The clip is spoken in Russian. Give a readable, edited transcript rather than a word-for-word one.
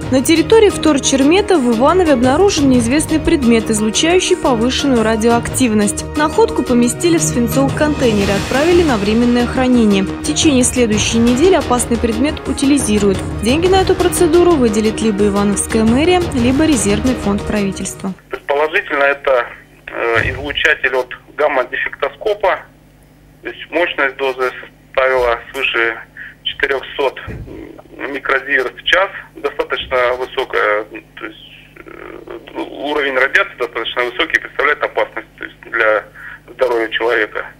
На территории вторчермета в Иванове обнаружен неизвестный предмет, излучающий повышенную радиоактивность. Находку поместили в свинцовый контейнер и отправили на временное хранение. В течение следующей недели опасный предмет утилизируют. Деньги на эту процедуру выделит либо Ивановская мэрия, либо резервный фонд правительства. Предположительно, это излучатель от гамма-дефектоскопа. То есть мощность дозы составила свыше 400 микрозиверт в час, достаточно высокая, то есть уровень радиации достаточно высокий, представляет опасность, то есть для здоровья человека.